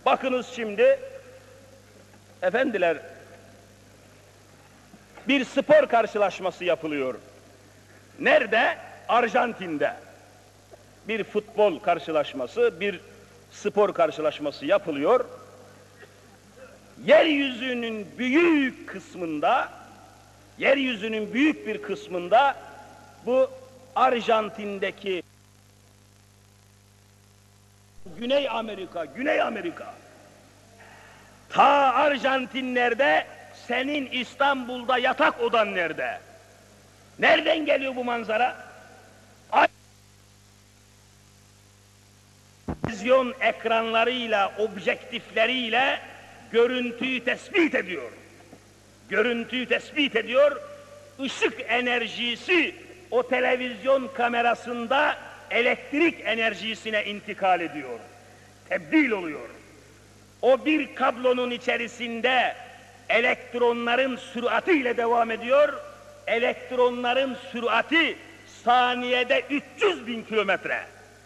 Bakınız şimdi, efendiler, bir spor karşılaşması yapılıyor. Nerede? Arjantin'de. Bir futbol karşılaşması, bir spor karşılaşması yapılıyor. Yeryüzünün büyük kısmında, yeryüzünün büyük bir kısmında bu Arjantin'deki Güney Amerika. Ta Arjantinler'de, senin İstanbul'da yatak odan nerede? Nereden geliyor bu manzara? Televizyon ekranlarıyla, objektifleriyle görüntüyü tespit ediyor. Görüntüyü tespit ediyor. Işık enerjisi o televizyon kamerasında elektrik enerjisine intikal ediyor. Tebdil oluyor. O bir kablonun içerisinde elektronların süratiyle devam ediyor. Elektronların sürati saniyede 300 bin kilometre.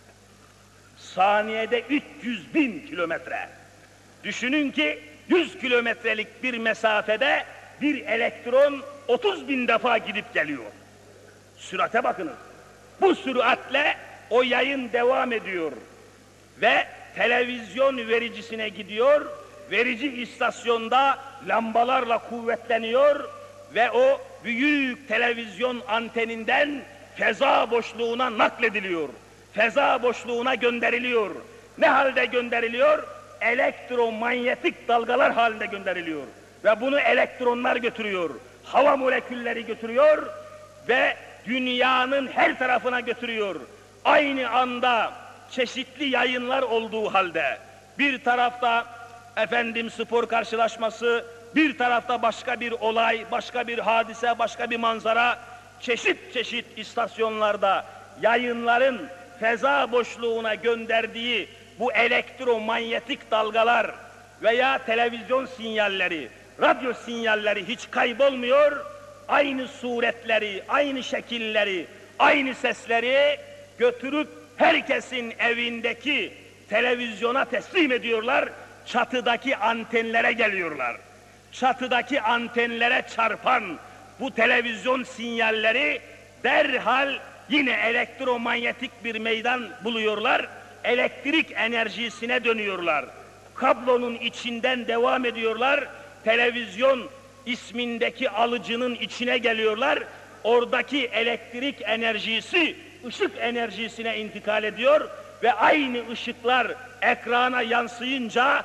Saniyede 300 bin kilometre. Düşünün ki 100 kilometrelik bir mesafede bir elektron 30 bin defa gidip geliyor. Sürate bakınız. Bu süratle o yayın devam ediyor ve televizyon vericisine gidiyor. Verici istasyonda lambalarla kuvvetleniyor ve o büyük televizyon anteninden feza boşluğuna naklediliyor. Feza boşluğuna gönderiliyor. Ne halde gönderiliyor? Elektromanyetik dalgalar halinde gönderiliyor. Ve bunu elektronlar götürüyor. Hava molekülleri götürüyor ve dünyanın her tarafına götürüyor. Aynı anda çeşitli yayınlar olduğu halde bir tarafta spor karşılaşması, bir tarafta başka bir olay, başka bir hadise, başka bir manzara, çeşit çeşit istasyonlarda yayınların feza boşluğuna gönderdiği bu elektromanyetik dalgalar veya televizyon sinyalleri, radyo sinyalleri hiç kaybolmuyor. Aynı suretleri, aynı şekilleri, aynı sesleri götürüp herkesin evindeki televizyona teslim ediyorlar. Çatıdaki antenlere geliyorlar. Çatıdaki antenlere çarpan bu televizyon sinyalleri derhal yine elektromanyetik bir meydan buluyorlar. Elektrik enerjisine dönüyorlar. Kablonun içinden devam ediyorlar. Televizyon ismindeki alıcının içine geliyorlar. Oradaki elektrik enerjisi ışık enerjisine intikal ediyor ve aynı ışıklar ekrana yansıyınca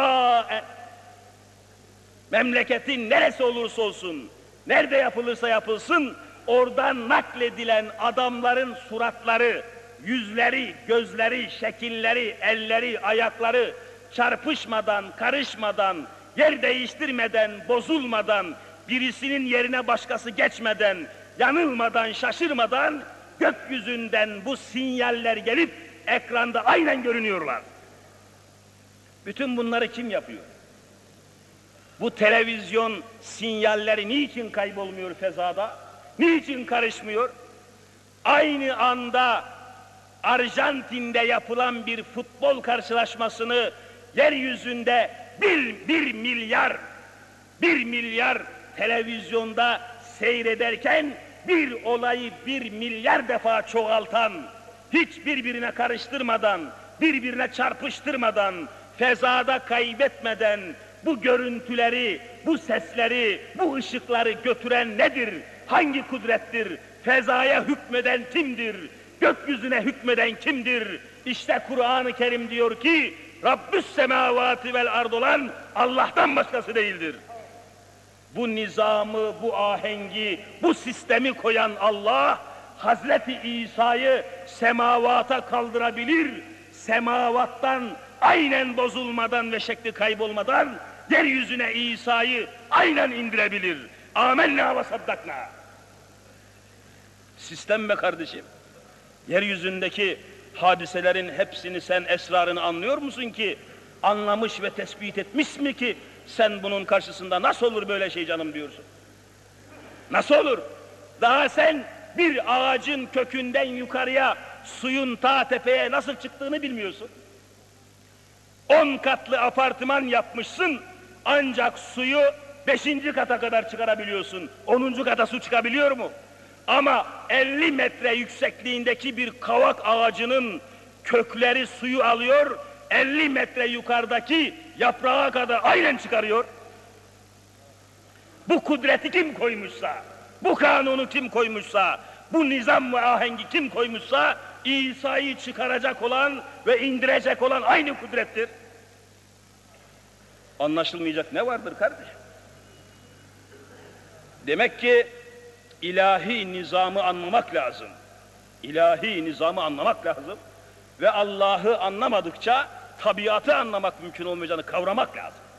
memleketin neresi olursa olsun, nerede yapılırsa yapılsın, oradan nakledilen adamların suratları, yüzleri, gözleri, şekilleri, elleri, ayakları çarpışmadan, karışmadan, yer değiştirmeden, bozulmadan, birisinin yerine başkası geçmeden, yanılmadan, şaşırmadan gökyüzünden bu sinyaller gelip ekranda aynen görünüyorlar. Bütün bunları kim yapıyor? Bu televizyon sinyalleri niçin kaybolmuyor fezada? Niçin karışmıyor? Aynı anda Arjantin'de yapılan bir futbol karşılaşmasını yeryüzünde bir milyar televizyonda seyrederken bir olayı 1 milyar defa çoğaltan, hiç birbirine karıştırmadan, birbirine çarpıştırmadan, fezada kaybetmeden bu görüntüleri, bu sesleri, bu ışıkları götüren nedir? Hangi kudrettir? Fezaya hükmeden kimdir? Gökyüzüne hükmeden kimdir? İşte Kur'an-ı Kerim diyor ki Rabbü's semavati vel ard olan Allah'tan başkası değildir. Bu nizamı, bu ahengi, bu sistemi koyan Allah, Hazreti İsa'yı semavata kaldırabilir, semavattan aynen bozulmadan ve şekli kaybolmadan yeryüzüne İsa'yı aynen indirebilir. Âmennâ ve saddaknâ. Sistem be kardeşim. Yeryüzündeki hadiselerin hepsini sen esrarını anlıyor musun ki? Anlamış ve tespit etmiş mi ki sen bunun karşısında nasıl olur böyle şey canım diyorsun? Nasıl olur? Daha sen bir ağacın kökünden yukarıya suyun ta tepeye nasıl çıktığını bilmiyorsun. 10 katlı apartman yapmışsın, ancak suyu 5. kata kadar çıkarabiliyorsun. 10. kata su çıkabiliyor mu? Ama 50 metre yüksekliğindeki bir kavak ağacının kökleri suyu alıyor, 50 metre yukarıdaki yaprağa kadar aynen çıkarıyor. Bu kudreti kim koymuşsa, bu kanunu kim koymuşsa, bu nizam ve ahengi kim koymuşsa, İsa'yı çıkaracak olan ve indirecek olan aynı kudrettir. Anlaşılmayacak ne vardır kardeşim? Demek ki ilahi nizamı anlamak lazım. İlahi nizamı anlamak lazım. Ve Allah'ı anlamadıkça tabiatı anlamak mümkün olmayacağını kavramak lazım.